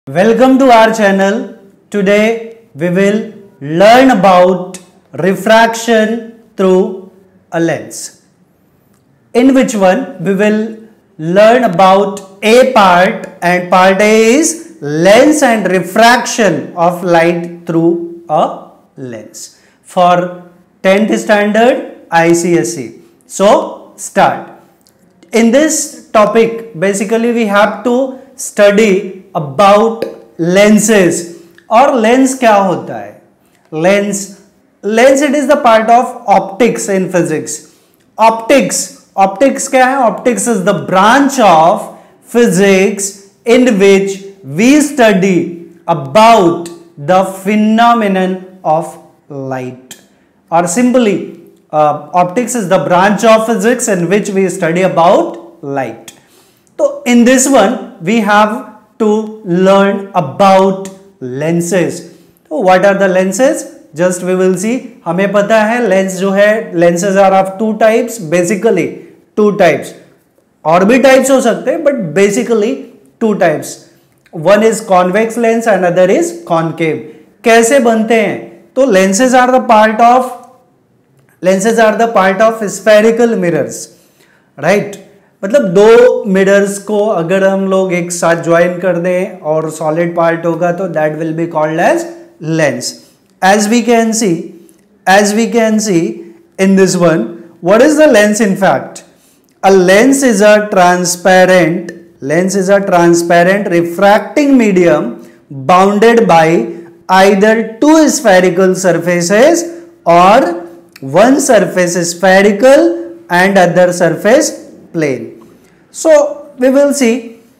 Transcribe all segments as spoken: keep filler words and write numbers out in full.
Welcome to our channel. Today we will learn about refraction through a lens. In which one we will learn about A part, and part A is lens and refraction of light through a lens for tenth standard I C S E. So start. In this topic basically we have to study about lenses. और lens क्या होता है? Lens lens it is the part of optics in physics. Optics optics क्या है? Optics is the branch of physics in which we study about the phenomenon of light. और simply optics is the branch of physics in which we study about light. तो in this one we have to learn about lenses. So what are the lenses? Just we will see. हमें पता है lens जो है, lenses are of two types, basically two types. और भी types हो सकते हैं, but basically two types. One is convex lens and another is concave. कैसे बनते हैं? तो lenses are the part of lenses are the part of spherical mirrors, right? मतलब दो मिरर्स को अगर हम लोग एक साथ ज्वाइन कर दें और सॉलिड पार्ट होगा तो that will be called as lens. As we can see as we can see in this one, what is the lens? In fact a lens is a transparent lens is a transparent refracting medium bounded by either two spherical surfaces और one surface spherical and other surface plane. So we will see.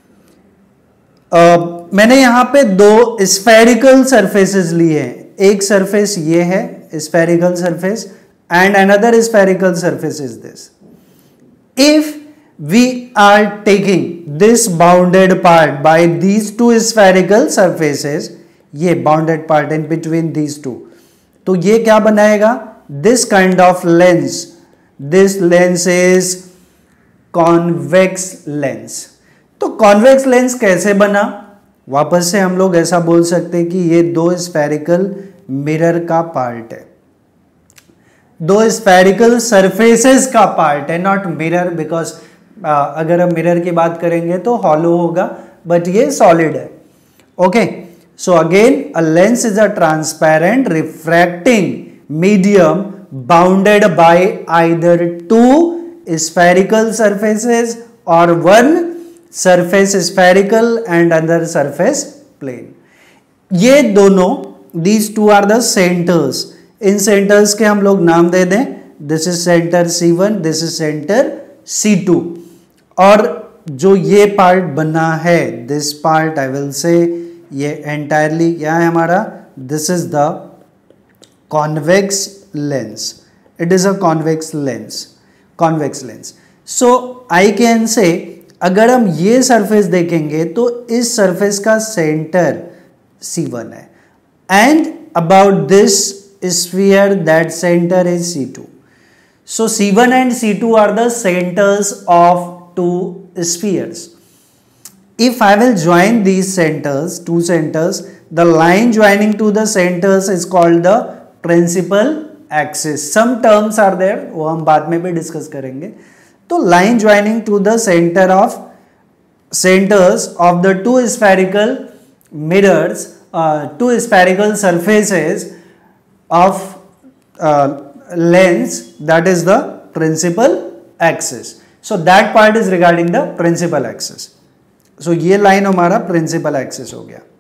मैंने यहां पे दो spherical surfaces लिए हैं. एक surface ये है spherical surface and another spherical surface is this. If we are taking this bounded part by these two spherical surfaces, ये bounded part in between these two, तो ये क्या बनाएगा? This kind of lens. This lens is convex lens. तो convex lens कैसे बना? वापस से हम लोग ऐसा बोल सकते हैं कि ये दो स्फेरिकल मिरर का पार्ट है, दो स्फेरिकल सरफेसेस का पार्ट है, नॉट मिरर, बिकॉज अगर हम मिरर की बात करेंगे तो हॉलो होगा, बट ये सॉलिड है. Okay, so again a lens is a transparent refracting medium bounded by either two spherical surfaces or one surface spherical and other surface plane. ये दोनों these two are the centers. In centers के हम लोग नाम दे दें. this is center C one, this is center C two. और जो ये पार्ट बना है, this part I will say, ये entirely क्या है हमारा? this is the convex lens. it is a convex lens. Convex lens. So I can say अगर हम ये सरफेस देखेंगे तो इस सरफेस का सेंटर C वन है and about this sphere that center is C two. So C one and C two are the centers of two spheres. If I will join these centers, two centers, the line joining to the centers is called the principal axis. Some terms are there, वो हम बाद में भी discuss करेंगे. तो line joining to the center of centers of the two spherical mirrors, uh, two spherical surfaces of uh, lens, that is the principal axis. So that part is regarding the principal axis. So ये line हमारा principal axis हो गया.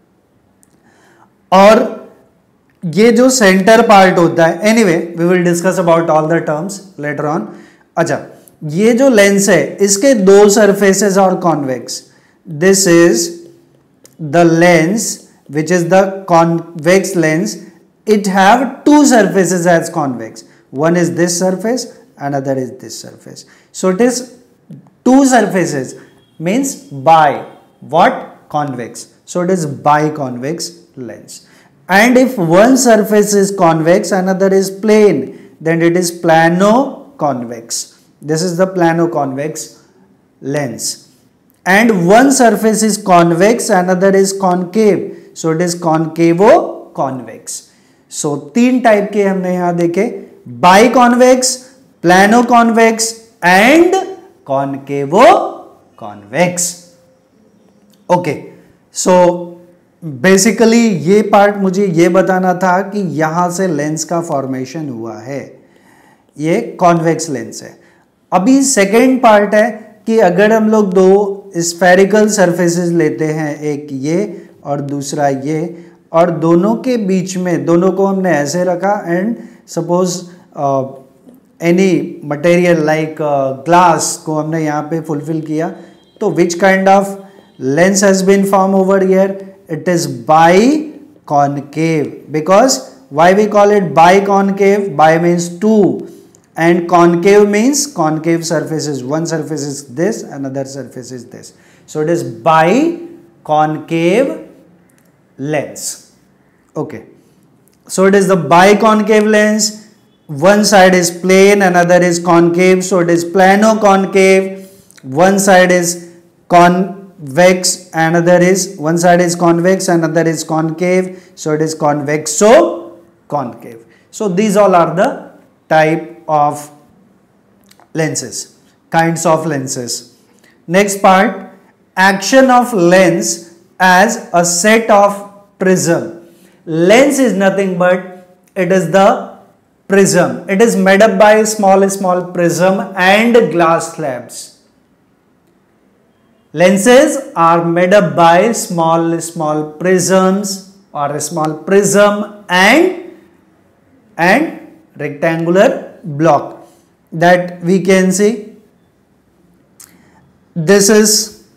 और ये जो centre part होता है, anyway we will discuss about all the terms later on. अच्छा, ये जो लेंस है इसके दो सरफेसेस और convex. This is the lens which is the convex lens. It have two surfaces as convex. One is this surface, another is this surface. So it is two surfaces means bi what? Convex. So it is bi convex lens. And if one surface is convex, another is plane, then it is plano-convex. This is the plano-convex lens. and one surface is convex, another is concave, so it is concavo convex. So तीन type के हमने यहां देखे, biconvex, plano convex and concavo convex. Okay, so basically ये part मुझे ये बताना था कि यहां से लेंस का फॉर्मेशन हुआ है, ये कॉन्वेक्स लेंस है. अभी सेकेंड पार्ट है कि अगर हम लोग दो स्फेरिकल सरफेसेस लेते हैं, एक ये और दूसरा ये, और दोनों के बीच में, दोनों को हमने ऐसे रखा and suppose any material like glass को हमने यहाँ पे फुलफिल किया, तो which kind of lens has been form over here? It is biconcave. Because why we call it biconcave? Bi means two, and concave means concave surfaces, one surface is this, another surface is this, so it is biconcave lens. Okay, so it is the biconcave lens, one side is plane, another is concave, so it is plano concave. One side is convex, another is, one side is convex, another is concave, so it is convexo concave. So these all are the type of lenses, kinds of lenses. Next part, action of lens as a set of prism. Lens is nothing but it is the prism. It is made up by small small prism and glass slabs. Lenses are made up by small small prisms or a small prism and and rectangular block that we can see. This is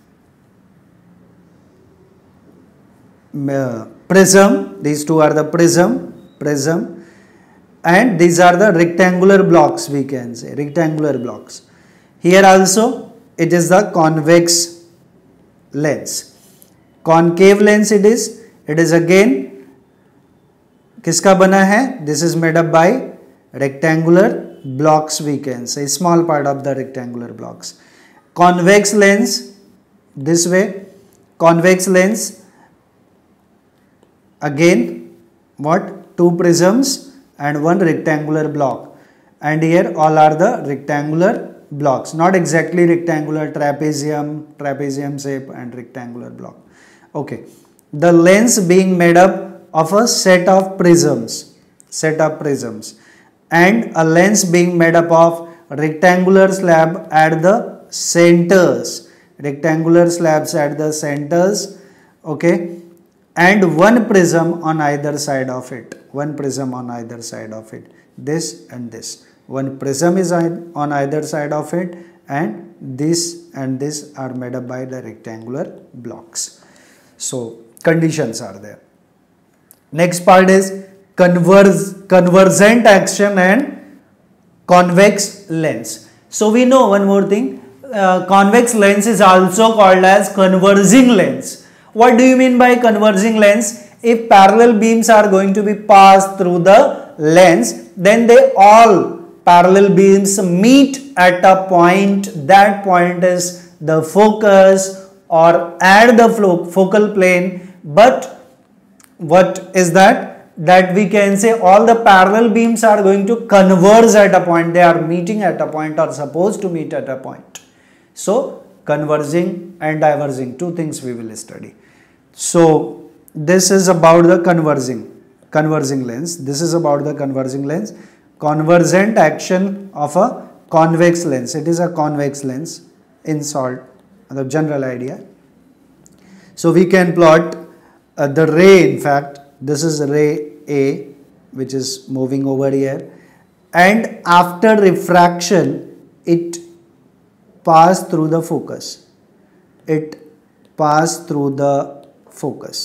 uh, prism, these two are the prism prism and these are the rectangular blocks, we can say rectangular blocks. Here also it is the convex lens. Concave lens it is, it is again किसका बना है? This is made up by rectangular blocks, we can say small part of the rectangular blocks. Convex lens, this way, convex lens, again what? Two prisms and one rectangular block, and here all are the rectangular blocks, not exactly rectangular, trapezium, trapezium shape and rectangular block. Okay, the lens being made up of a set of prisms, set of prisms, and a lens being made up of rectangular slab at the centers, rectangular slabs at the centers, okay, and one prism on either side of it, one prism on either side of it, this and this, one prism is on either side of it, and this and this are made up by the rectangular blocks. So conditions are there. Next part is converge, convergent action and convex lens. So we know one more thing, uh, convex lens is also called as converging lens. What do you mean by converging lens? If parallel beams are going to be passed through the lens, then they all parallel beams meet at a point, that point is the focus or at the focal plane. But what is that? That we can say all the parallel beams are going to converge at a point, they are meeting at a point or supposed to meet at a point. So converging and diverging, two things we will study. So this is about the converging converging lens, this is about the converging lens. Convergent action of a convex lens, it is a convex lens in short, the general idea. So we can plot uh, the ray, in fact this is ray A which is moving over here, and after refraction it passed through the focus, it passed through the focus.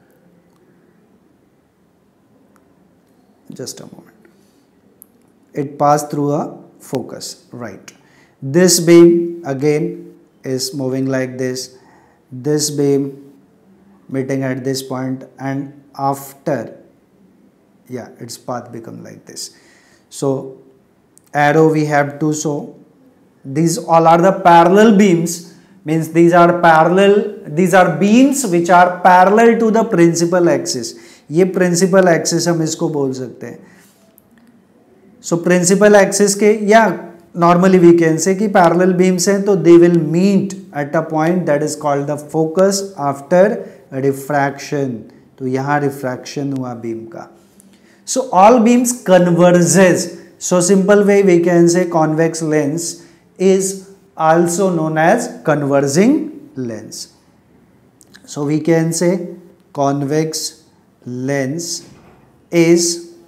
Just a moment, it passed through a focus, right. This beam again is moving like this, this beam meeting at this point, and after, yeah, its path become like this. So arrow we have to show, these all are the parallel beams means these are parallel, these are beams which are parallel to the principal axis. ये principal axis हम इसको बोल सकते हैं. So principal axis के या normally we can say कि parallel beams हैं तो they will meet at a point that is called the focus after refraction. तो यहाँ refraction हुआ beam का. So all beams converges. So simple way we can say convex lens is also known as converging lens. So we can say convex lens is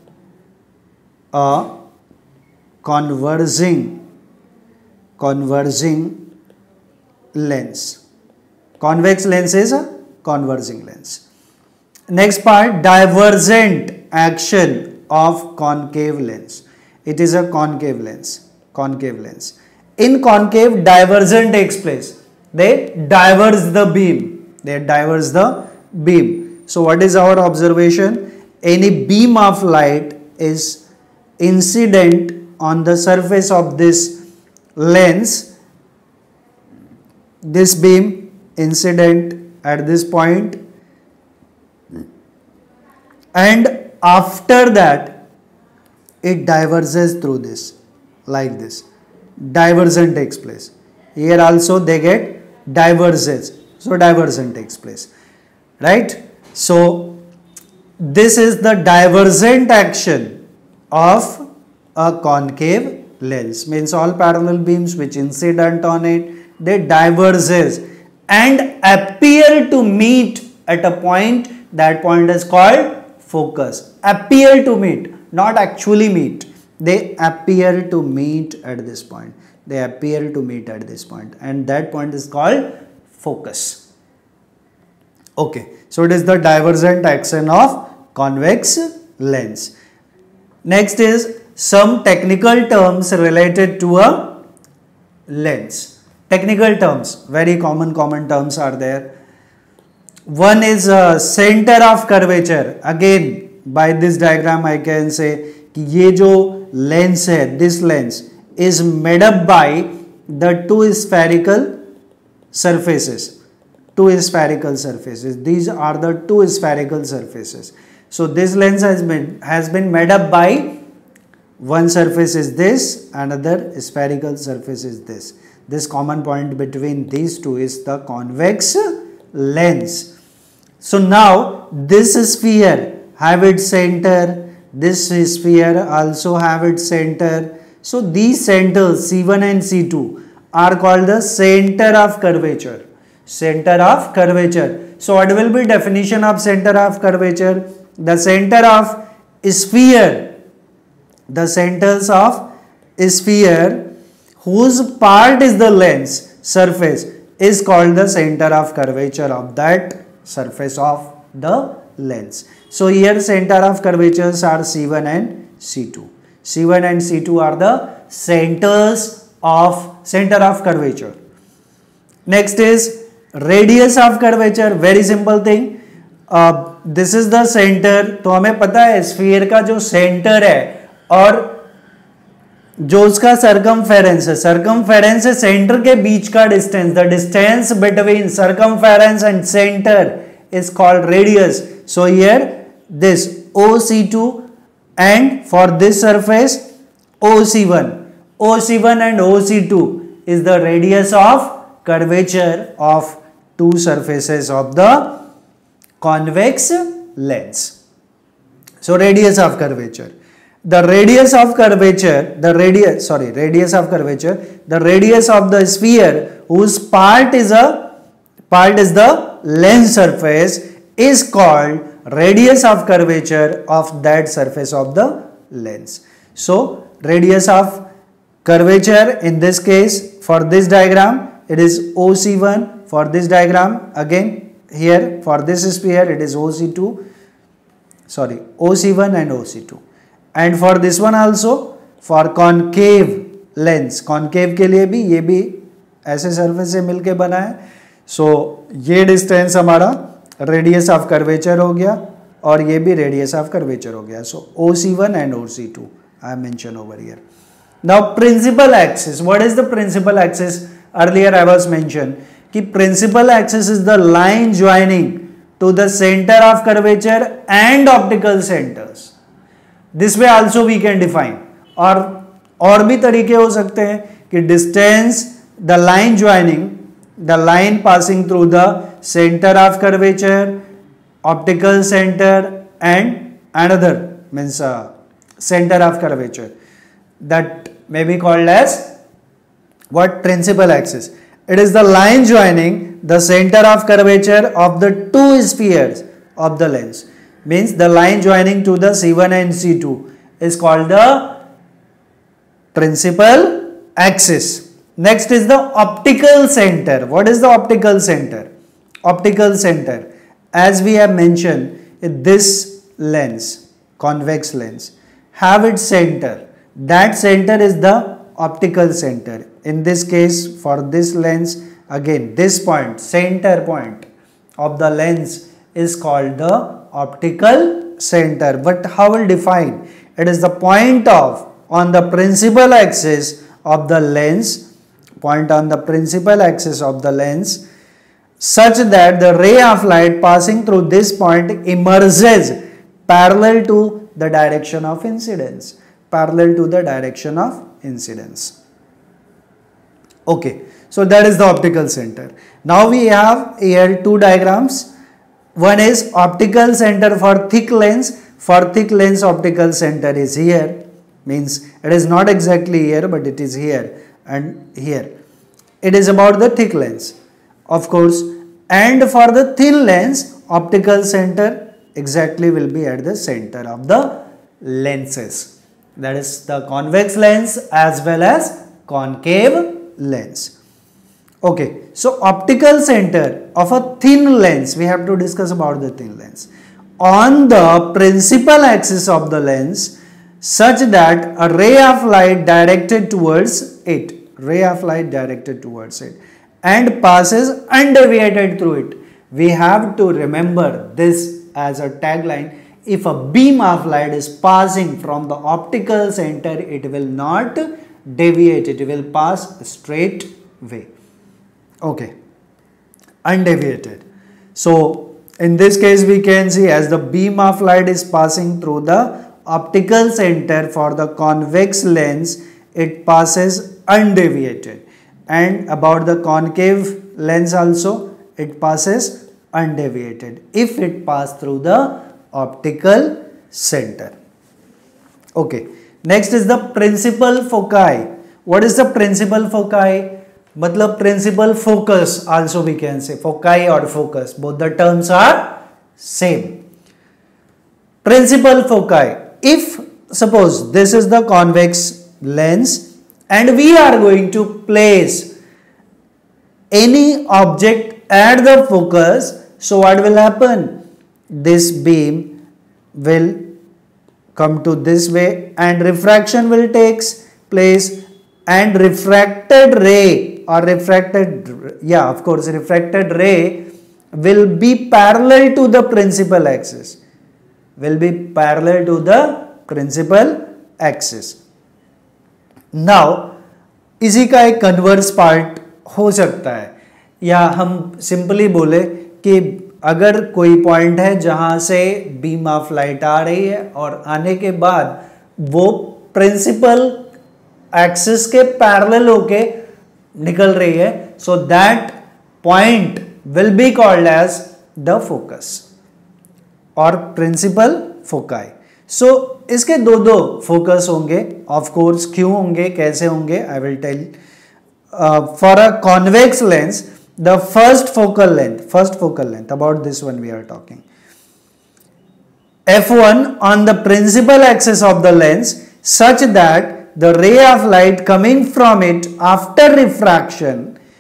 a converging converging lens. Convex lens is a converging lens. Next part, divergent action of concave lens. It is a concave lens. Concave lens. In concave, divergent takes place. They diverge the beam. They diverge the beam. So what is our observation? Any beam of light is incident on the surface of this lens. This beam incident at this point, and after that it diverges through this, like this. Divergent takes place. Here also they get diverges. So divergent takes place. Right? So this is the divergent action of a concave lens. Means all parallel beams which incident on it, they diverges and appear to meet at a point. That point is called focus. Appear to meet. Not actually meet. They appear to meet at this point. They appear to meet at this point, and that point is called focus. Okay, so it is the divergent action of convex lens. Next is some technical terms related to a lens. Technical terms, very common common terms are there. One is uh, center of curvature. Again, by this diagram I can say कि ये जो lens है, this lens is made up by the two spherical surfaces. Two spherical surfaces. These are the two spherical surfaces. So this lens has been has been made up by one surface is this, another spherical surface is this. This common point between these two is the convex lens. So now this sphere have its center, this sphere also have its center. So these centers C one and C two are called the center of curvature. Center of curvature. So what will be definition of center of curvature? The center of sphere, the centers of sphere whose part is the lens surface is called the center of curvature of that surface of the lens. So here center of curvatures are C one and C two. C one and C two are the centers of center of curvature. Next is radius of curvature. Very simple thing. Uh, this is the center. तो हमें पता है sphere का जो centre है और जो उसका सर्कमफेरेंस है, सर्कमफेरेंस से सेंटर के बीच का distance, the distance between circumference and center is called radius. So here this O C two and for this surface O C one. O C one and O C two is the radius of curvature of two surfaces of the convex lens. So radius of curvature. The radius of curvature, the radius, sorry, radius of curvature, the radius of the sphere whose part is a part is the lens surface is called radius of curvature of that surface of the lens. So radius of curvature in this case for this diagram it is O C one, for this diagram again here for this sphere it is O C two, sorry O C one and O C two, and for this one also for concave lens, concave के लिए भी ये भी ऐसे surface से मिलके बना है. सो so, ये डिस्टेंस हमारा रेडियस ऑफ कर्वेचर हो गया और ये भी रेडियस ऑफ कर्वेचर हो गया. So O C one and O C two I mention over here. Now principal axis. What is the principal axis? Earlier I was mentioned कि principal axis is the line joining two the center of curvature and optical centers. This way also we can define. और और भी तरीके हो सकते हैं कि distance the line joining the line passing through the center of curvature, optical center and another means center of curvature, that may be called as what? Principal axis. It is the line joining the center of curvature of the two spheres of the lens. Means the line joining to the C one and C two is called the principal axis. Next is the optical center. What is the optical center? Optical center, as we have mentioned, this lens, convex lens, have its center. That center is the optical center. In this case, for this lens, again this point, center point of the lens is called the optical center. But how will define? It is the point of on the principal axis of the lens, point on the principal axis of the lens, such that the ray of light passing through this point emerges parallel to the direction of incidence, parallel to the direction of incidence. Okay, so that is the optical center. Now we have here two diagrams. One is optical center for thick lens. For thick lens, optical center is here, means it is not exactly here, but it is here and here. It is about the thick lens, of course. And for the thin lens, optical center exactly will be at the center of the lenses. That is the convex lens as well as concave lens. Okay, so optical center of a thin lens, we have to discuss about the thin lens. On the principal axis of the lens, such that a ray of light directed towards it, ray of light directed towards it, and passes undeviated through it. We have to remember this as a tagline. If a beam of light is passing from the optical center, it will not deviate, it will pass straight way. Okay, undeviated. So in this case we can see, as the beam of light is passing through the optical center for the convex lens, it passes undeviated, and about the concave lens also it passes undeviated if it pass through the optical center. Okay, next is the principal foci. What is the principal foci? Matlab principal focus also we can say, foci or focus, both the terms are same. Principal foci, if suppose this is the convex lens and we are going to place any object at the focus, so what will happen? This beam will come to this way and refraction will take place, and refracted ray or refracted, yeah of course refracted ray will be parallel to the principal axis, will be parallel to the principal axis. Now इसी का एक converse part हो सकता है, या हम simply बोले कि अगर कोई पॉइंट है जहां से बीम ऑफ लाइट आ रही है और आने के बाद वो प्रिंसिपल एक्सिस के पैरेलल होके निकल रही है, so that point will be called as the focus और प्रिंसिपल फोकाई. सो इसके दो दो फोकस होंगे, ऑफ कोर्स क्यों होंगे, कैसे होंगे, I will tell. For a convex lens, the first focal length, first focal length, about this one we are talking, F one on the principal axis of the lens, such that the ray of light coming from it after refraction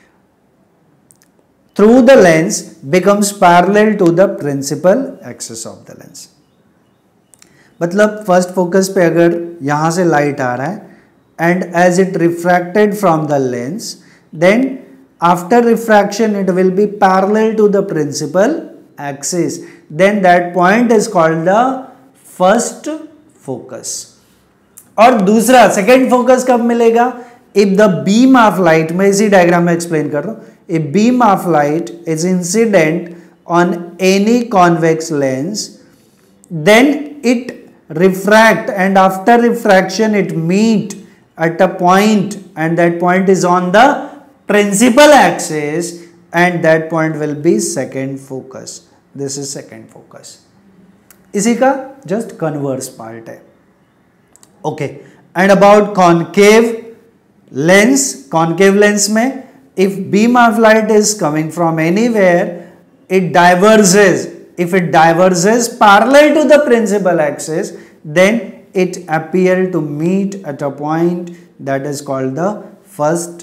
through the lens becomes parallel to the principal axis of the lens. मतलब first focus पे अगर यहाँ से light आ रहा है and as it refracted from the lens, then after refraction it will be parallel to the principal axis, then that point is called the first focus. और दूसरा second focus कब मिलेगा? If the beam of light, मैं इसी diagram में explain कर रहा हूं, a beam of light is incident on any convex lens, then it refract, and after refraction it meet at a point, and that point is on the principal axis, and that point will be second focus. This is second focus. इसी का just converse part है. Okay. And about concave lens, concave lens में if beam of light is coming from anywhere, it diverges. If it diverges parallel to the principal axis, then it appear to meet at a point that is called the first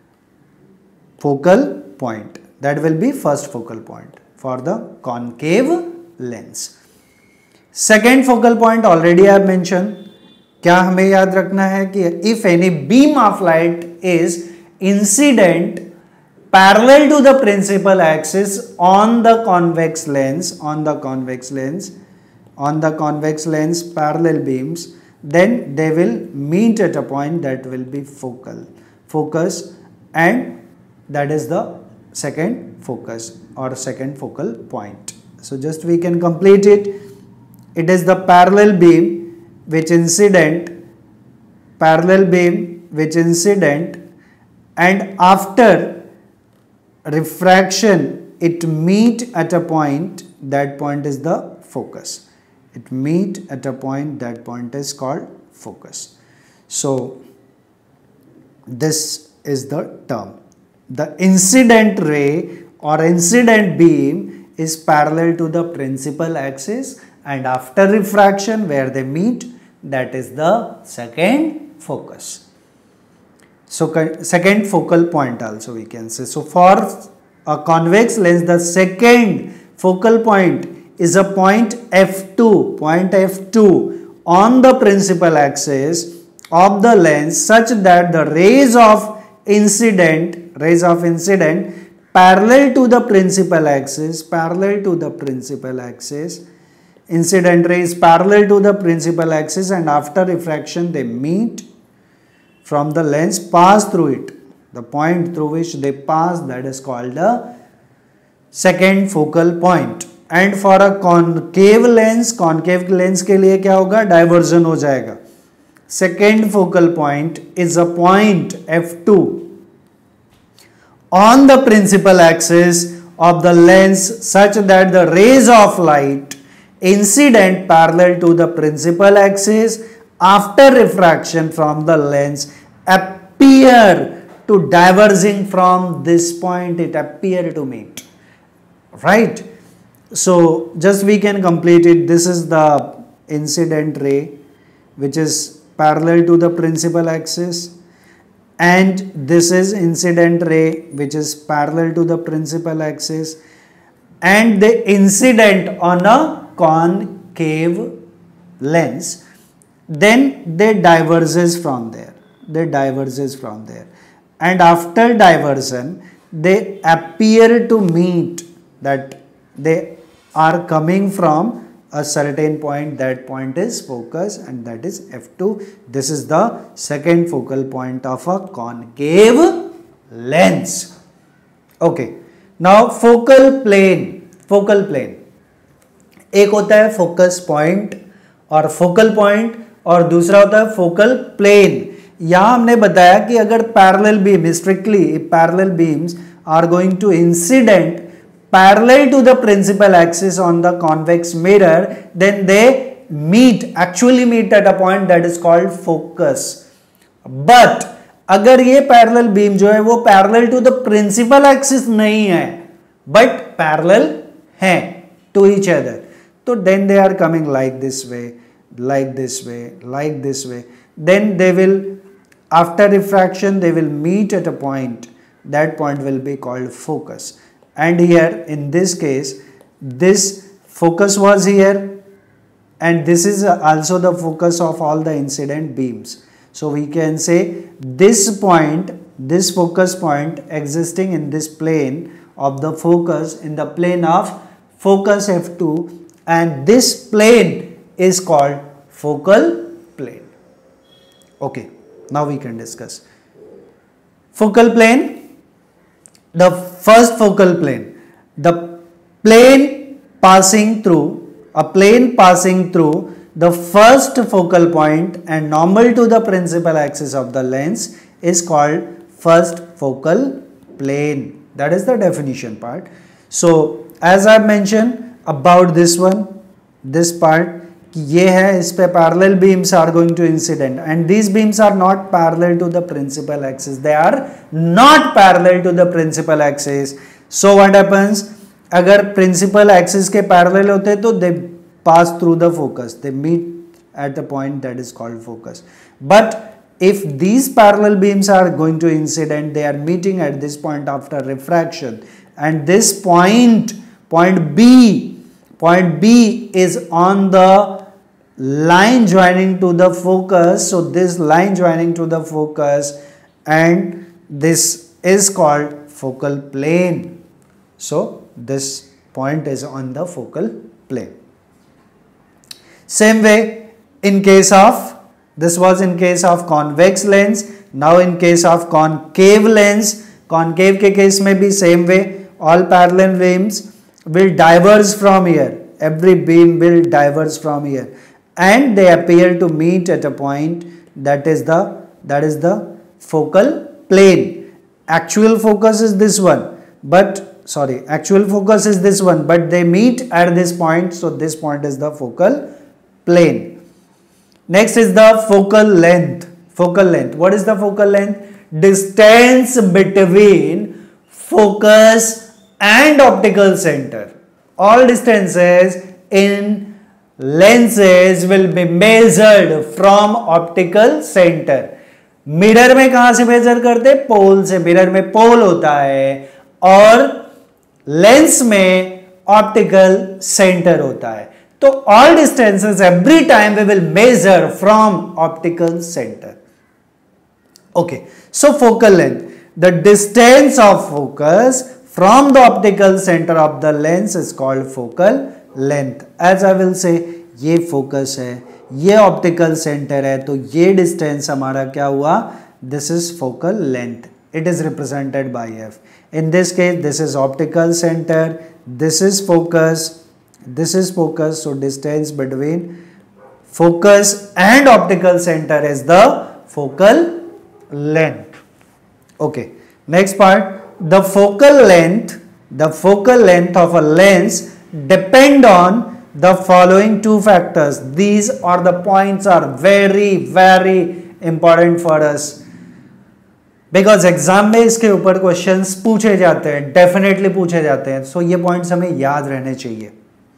focal point. That will be first focal point for the concave lens. Second focal point already I have mentioned. क्या हमें याद रखना है कि if any beam of light is incident parallel to the principal axis on the convex lens, on the convex lens, on the convex lens parallel beams, then they will meet at a point that will be focal, focus, and that is the second focus or second focal point. So just we can complete it. It is the parallel beam which incident, parallel beam which incident, and after refraction it meet at a point, that point is the focus. It meet at a point, that point is called focus. So this is the term. The incident ray or incident beam is parallel to the principal axis, and after refraction where they meet, that is the second focus. So second focal point also we can say. So for a convex lens, the second focal point is a point F two, point F two on the principal axis of the lens, such that the rays of incident, rays of incident parallel to the principal axis, parallel to the principal axis, incident rays parallel to the principal axis, and after refraction they meet from the lens, pass through it. The point through which they pass, that is called the second focal point. And for a concave lens, concave lens के लिए क्या होगा? Diversion हो जाएगा. Second focal point is a point F two on the principal axis of the lens, such that the rays of light incident parallel to the principal axis after refraction from the lens appear to diverging from this point, it appear to meet, right? So just we can complete it. This is the incident ray which is parallel to the principal axis, and this is incident ray which is parallel to the principal axis, and the incident on a concave lens, then they diverges from there, they diverges from there, and after diversion they appear to meet, that they are coming from a certain point, that point is focus, and that is F two. This is the second focal point of a concave lens. Okay, now focal plane, focal plane एक होता है focus point और focal point, और दूसरा होता है focal plane. यहां हमने बताया कि अगर parallel beam, strictly parallel beams are going to incident parallel to the principal axis on the convex mirror, then they meet, actually meet at a point that is called focus. But अगर ये parallel beam जो है वो parallel to the principal axis नहीं है, but parallel हैं to each other, तो then they are coming like this way, like this way, like this way. Then they will, after refraction, they will meet at a point. That point will be called focus. And here in this case, this focus was here, and this is also the focus of all the incident beams. So we can say this point, this focus point existing in this plane of the focus, in the plane of focus F two, and this plane is called focal plane. Okay, now we can discuss. Focal plane, the first focal plane, the plane passing through, a plane passing through the first focal point and normal to the principal axis of the lens is called first focal plane. That is the definition part. So as I mentioned about this one, this part, ये है, इस पे parallel beams are going to incident and these beams are not parallel to the principal axis. They are not parallel to the principal axis. So what happens? अगर principal axis के parallel होते तो they pass through the focus. They meet at the point that is called focus. But if these parallel beams are going to incident, they are meeting at this point after refraction, and this point, point B, point B is on the line joining to the focus. So this line joining to the focus, and this is called focal plane. So this point is on the focal plane. Same way in case of, this was in case of convex lens. Now in case of concave lens, concave के case में भी same way, all parallel beams will diverge from here. Every beam will diverge from here, and they appear to meet at a point that is the that is the focal plane. Actual focus is this one, but sorry, actual focus is this one, but they meet at this point. So this point is the focal plane. Next is the focal length. Focal length. What is the focal length? Distance between focus and optical center. All distances in lenses will be measured from optical center. Mirror में कहां से major करते? पोल से. Mirror में पोल होता है और lens में ऑप्टिकल सेंटर होता है. So all distances every time we will measure from optical center. Okay, so focal length, the distance of focus from the optical center of the lens is called focal length. As I will say, ये focus है, ये optical center है, तो ये distance हमारा क्या हुआ? This is focal length. It is represented by F. In this case, this is optical center, this is focus. This is focus, so distance between focus and optical center is the focal length. Okay, next part, the focal length, the focal length of a lens depend on the following two factors. These are the points are very very important for us because exam में इसके ऊपर questions पूछे जाते हैं, definitely पूछे जाते हैं, so ये points हमें याद रहने चाहिए.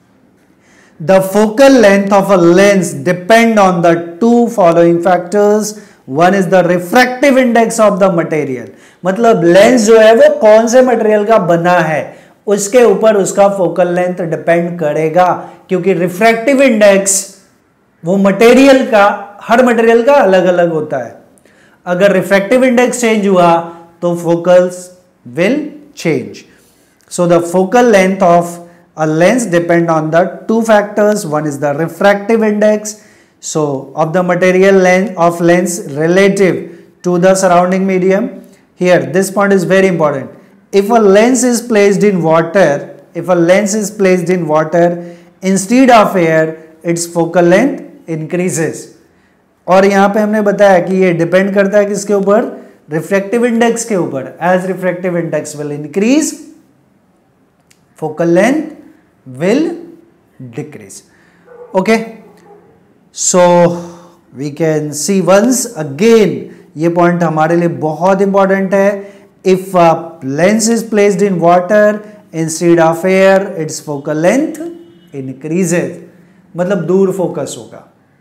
The focal length of a lens depend on the two following factors. One is the refractive index of the material. मतलब लेंस जो है वो कौन से मटेरियल का बना है उसके ऊपर उसका फोकल लेंथ डिपेंड करेगा, क्योंकि रिफ्रैक्टिव इंडेक्स वो मटेरियल का, हर मटेरियल का अलग अलग होता है. अगर रिफ्रैक्टिव इंडेक्स चेंज हुआ तो focals will change. So the focal length of a lens depend on the two factors. One is the refractive index, so of the material length of lens relative to the surrounding medium. Here this point is very important. If a lens is placed in water, if a lens is placed in water instead of air, its focal length increases. और यहाँ पे हमने बताया कि ये depend करता है किसके ऊपर? रिफ्रैक्टिव इंडेक्स के ऊपर. As refractive index will increase, focal length will decrease. Okay, so we can see once again, ये point हमारे लिए बहुत important है. If a lens is placed in water instead of air, its focal length increases. मतलब दूर focus होगा.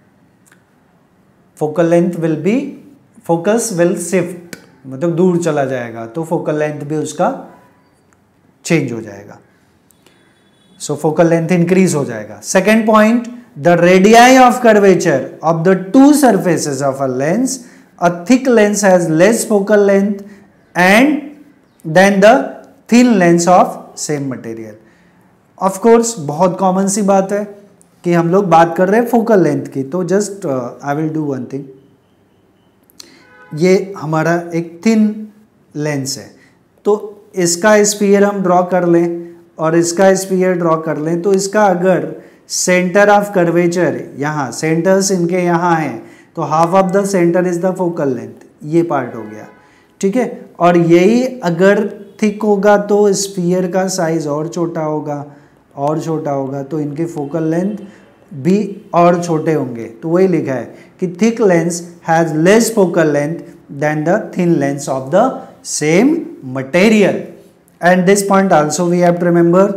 Focal length will be, focus will shift, मतलब दूर चला जाएगा, तो focal length भी उसका change हो जाएगा. So focal length increase हो जाएगा. Second point, the radii of curvature of the two surfaces of a lens. A thick lens has less focal length and than the thin lens of same material. Of course, बहुत common सी बात है कि हम लोग बात कर रहे हैं focal length की, तो just uh, I will do one thing. ये हमारा एक thin lens है, तो इसका स्फीयर हम ड्रॉ कर लें और इसका स्फीयर ड्रॉ कर लें, तो इसका अगर सेंटर ऑफ कर्वेचर यहाँ, सेंटर्स इनके यहाँ हैं, तो half of the centre is the focal length, ये पार्ट हो गया, ठीक है। और यही अगर थिक होगा तो स्फीयर का साइज और छोटा होगा, और छोटा होगा, तो इनके फोकल लेंथ भी और छोटे होंगे। तो वही लिखा है कि thick lens has less focal length than the thin lens of the same material. And this point also we have to remember,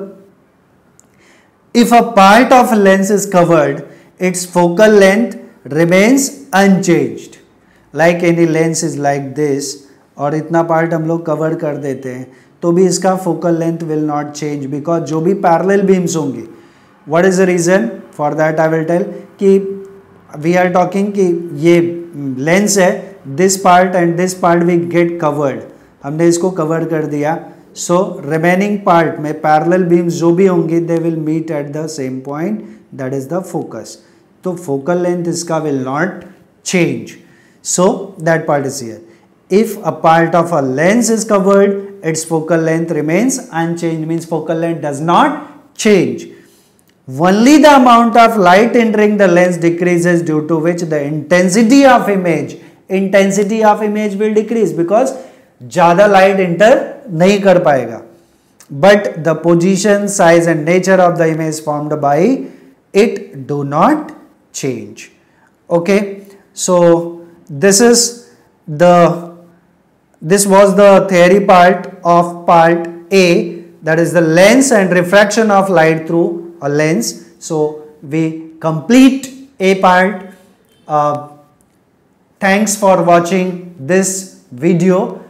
if a part of a lens is covered, its focal length remains unchanged. Like any lens is like this, और इतना part हम लोग cover कर देते हैं तो भी इसका focal length will not change, because जो भी पैरेलल बीम्स होंगी, what is the reason for that I will tell, कि वी आर टॉकिंग कि ये लेंस है, this part and this part we get covered, हमने इसको कवर कर दिया, सो रिमेनिंग पार्ट में पैरेलल बीम्स जो भी होंगी they will meet at the same point, that is the focus. तो फोकल लेंथ इसका will not change, so that part is here. If a part of a lens is covered, its focal length remains unchanged, means focal length does not change. Only the amount of light entering the lens decreases, due to which the intensity of image, intensity of image will decrease, because ज़्यादा light enter नहीं कर पाएगा. But the position, size and nature of the image formed by it do not change. Okay, so this is the This was the theory part of part A, that is the lens and refraction of light through a lens. So we complete A part. Uh, thanks for watching this video.